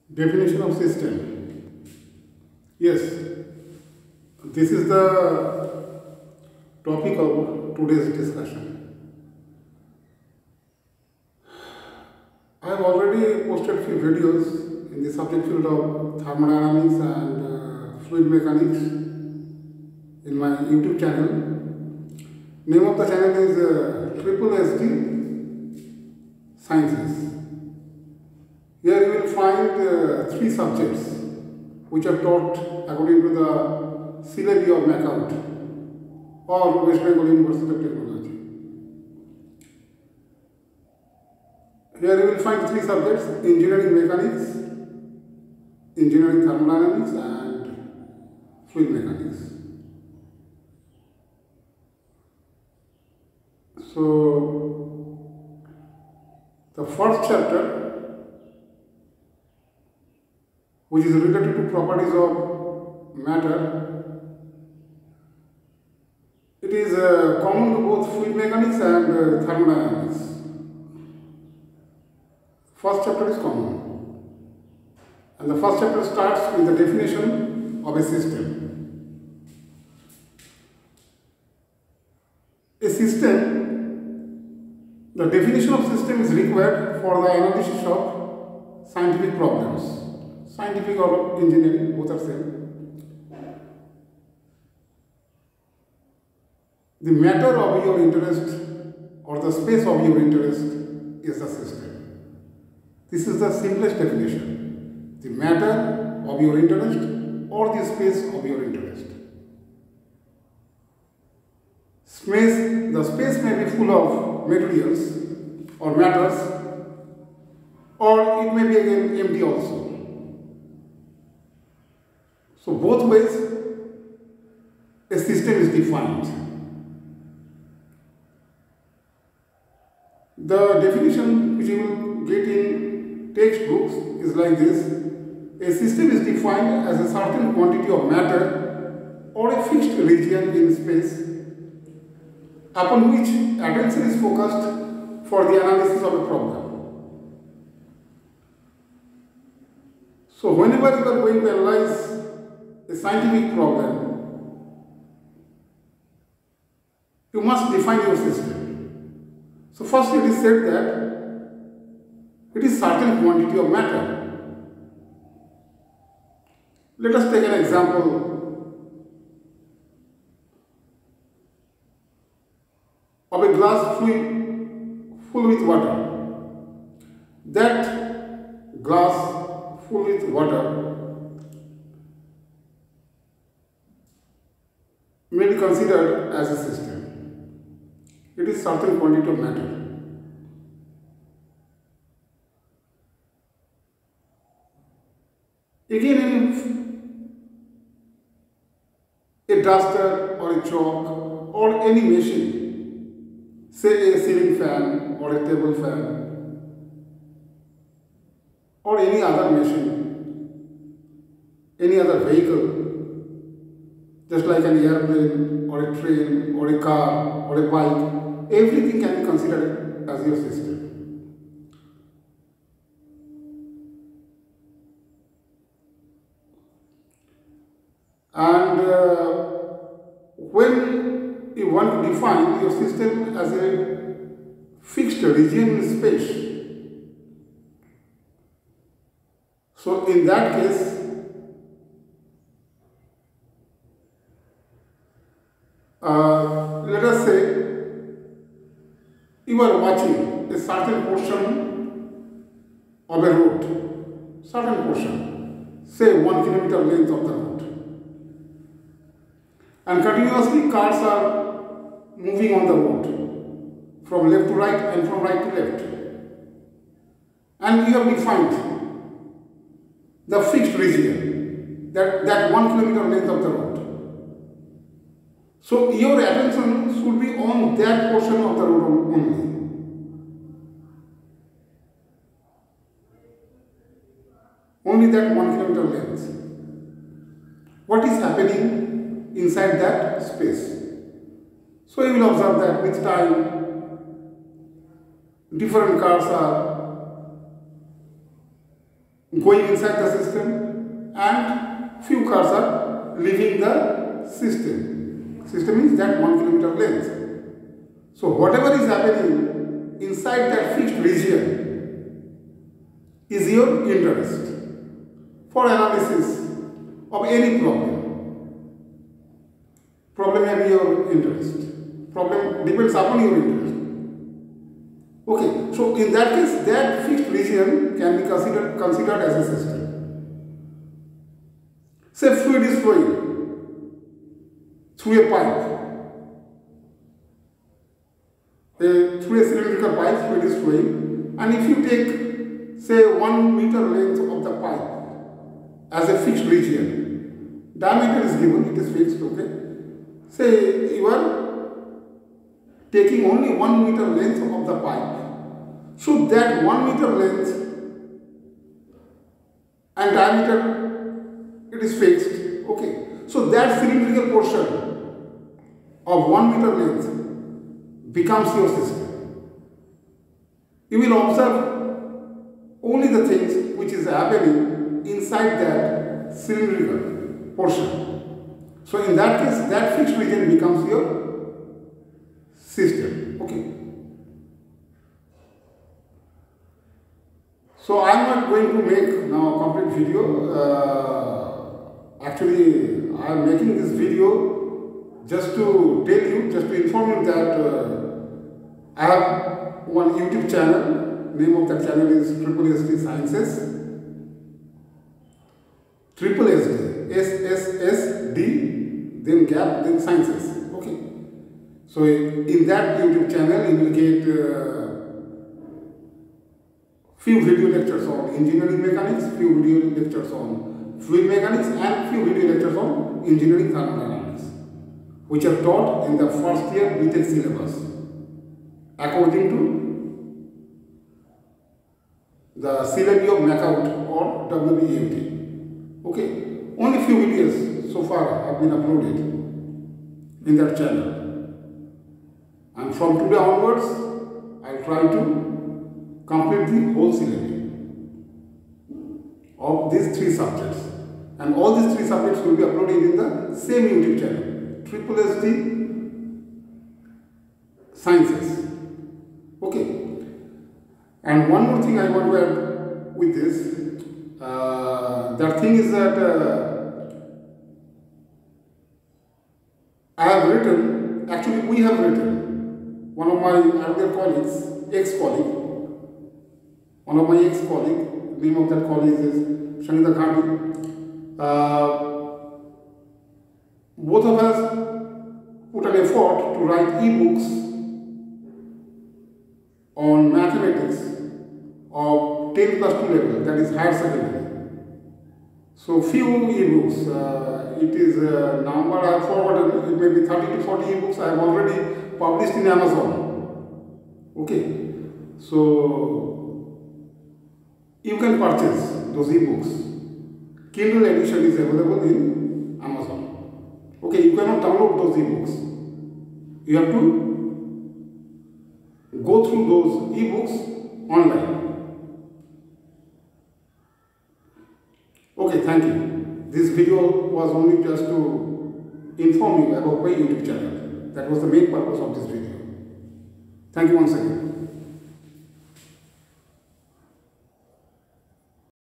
Definition of system. Yes, this is the topic of today's discussion. I have already posted few videos in the subject field of thermodynamics and fluid mechanics in my YouTube channel. Name of the channel is Triple SD Sciences. Here you will find three subjects which are taught according to the syllabi of MACOUT or West Bengal University of Technology. Here you will find three subjects: engineering mechanics, engineering thermodynamics and fluid mechanics. So the first chapter, which is related to properties of matter, it is common to both fluid mechanics and thermodynamics. First chapter is common, and the first chapter starts with the definition of a system. A system, the definition of system is required for the analysis of scientific problems. Scientific or engineering, both are same. The matter of your interest or the space of your interest is the system. This is the simplest definition. The matter of your interest or the space of your interest. The space may be full of materials or matters, or it may be again empty also. So both ways a system is defined. The definition which you will get in textbooks is like this: a system is defined as a certain quantity of matter or a fixed region in space upon which attention is focused for the analysis of a problem. So whenever you are going to analyze a scientific problem, you must define your system. So first it is said that it is certain quantity of matter. Let us take an example of a glass full with water. That glass full with water may be considered as a system. It is certain quantity of matter. Again, a duster or a chalk or any machine, say a ceiling fan or a table fan or any other machine, any other vehicle, just like an airplane or a train or a car or a bike, everything can be considered as your system. And when you want to define your system as a fixed region in space, so in that case, let us say you are watching a certain portion of a road, certain portion, say 1 kilometer length of the road, and continuously cars are moving on the road from left to right and from right to left, and you have defined the fixed region, that 1 kilometer length of the road. So your attention should be on that portion of the road only. Only that 1 kilometer length. What is happening inside that space? So you will observe that with time different cars are going inside the system and few cars are leaving the system. System means that 1 kilometer length. So whatever is happening inside that fixed region is your interest for analysis of any problem. Problem may be your interest. Problem depends upon your interest. Okay, so in that case, that fixed region can be considered as a system. Say fluid is flowing through a pipe. Through a cylindrical pipe, fluid is flowing, and if you take, say, 1 meter length of the pipe as a fixed region, diameter is given, it is fixed, okay. Say you are taking only 1 meter length of the pipe, so that 1 meter length and diameter, it is fixed, okay. So that cylindrical portion of 1 meter length becomes your system. You will observe only the things which is happening inside that cylindrical portion. So in that case, that fixed region becomes your system. Okay. So I am not going to make now a complete video. Actually, I am making this video just to tell you, just to inform you that I have one YouTube channel. Name of that channel is SSSD Sciences. SSSD, SSSD, then gap, then Sciences. Okay. So in that YouTube channel, you will get few video lectures on engineering mechanics, few video lectures on fluid mechanics, and few video lectures on engineering thermodynamics, which are taught in the first year BTech syllabus according to the syllabi of MACOUT or WBEMT. Okay, only few videos so far have been uploaded in that channel, and from today onwards I will try to complete the whole syllabi of these 3 subjects, and all these 3 subjects will be uploaded in the same YouTube channel, SSSD Sciences. Okay. And one more thing I want to add with this, that thing is that I have written, actually we have written, one of my earlier colleagues, ex-colleague, one of my ex-colleague, name of that colleague is Shanita Gandhi. Both of us put an effort to write e-books on mathematics of 10 plus 2 level, that is higher secondary. So few e-books, it is a number I have forgotten, it may be 30 to 40 e-books I have already published in Amazon. Okay, so you can purchase those e-books. Kindle edition is available in Amazon. Okay, you cannot download those e-books. You have to go through those e-books online. Okay, thank you. This video was only just to inform you about my YouTube channel. That was the main purpose of this video. Thank you once again.